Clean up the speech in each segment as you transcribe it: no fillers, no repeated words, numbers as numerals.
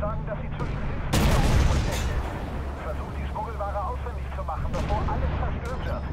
sagen, dass sie zwischen Hilfen und versteckt ist. Versucht die Schmuggelware ausfindig zu machen, bevor alles zerstört wird.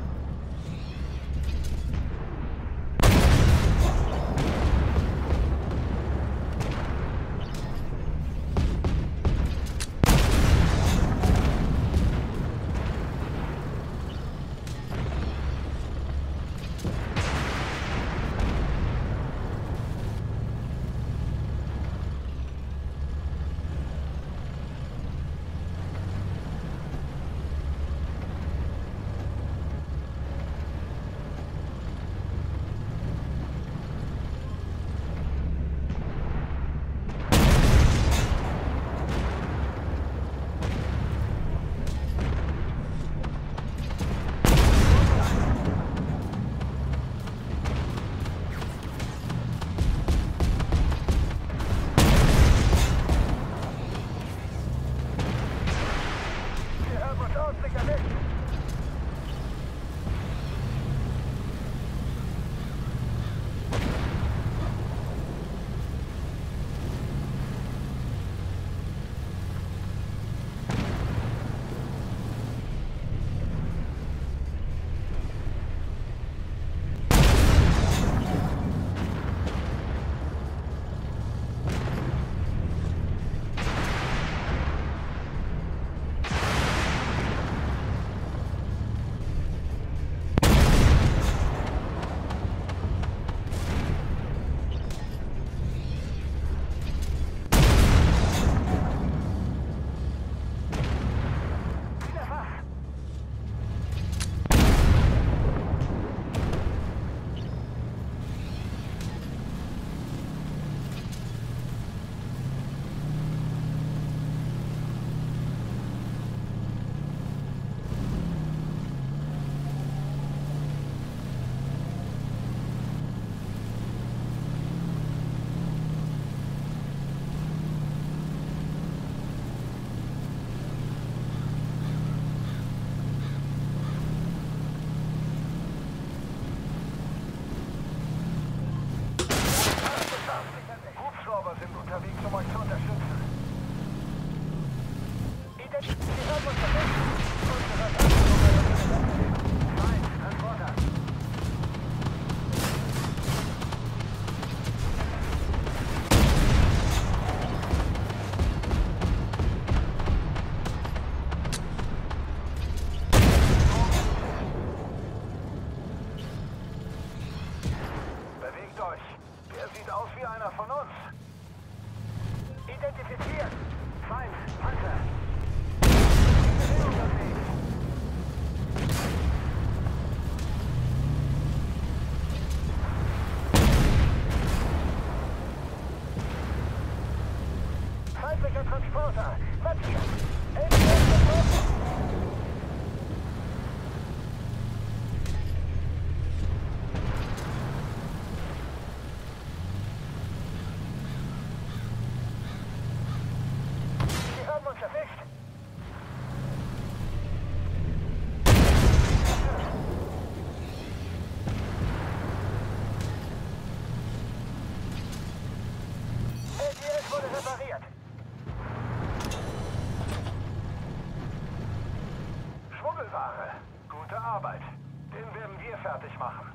Hubschrauber sind unterwegs, um euch zu unterstützen. Identifiziert uns perfekt. Nein, Transporter. Bewegt euch. Der sieht aus wie einer von uns. Identifiziert. Feind, Panzer. Feindlicher Transporter. Was hier? Uns erwischt. LTS wurde repariert. Schmuggelware. Gute Arbeit. Den werden wir fertig machen.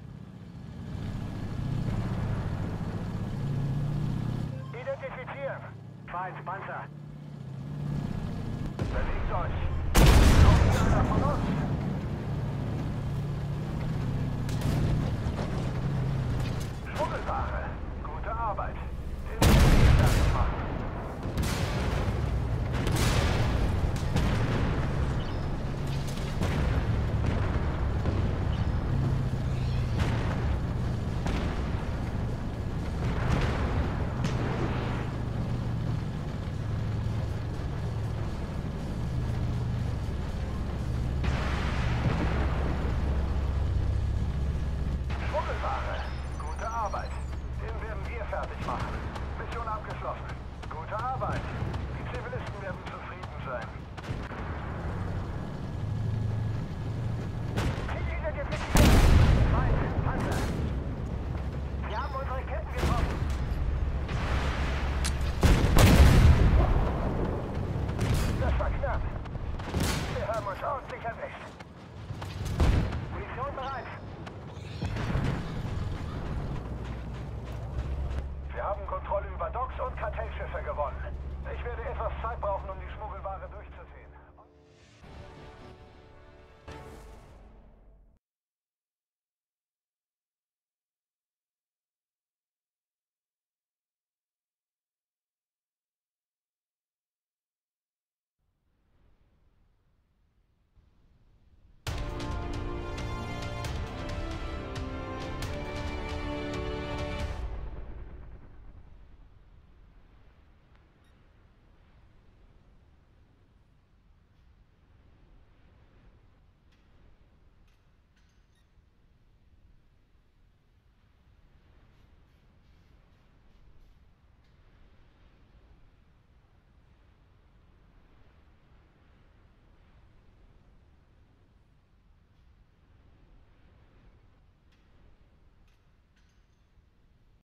Identifizieren. Feind, Panzer. Bewegt euch! Kommt einer von uns!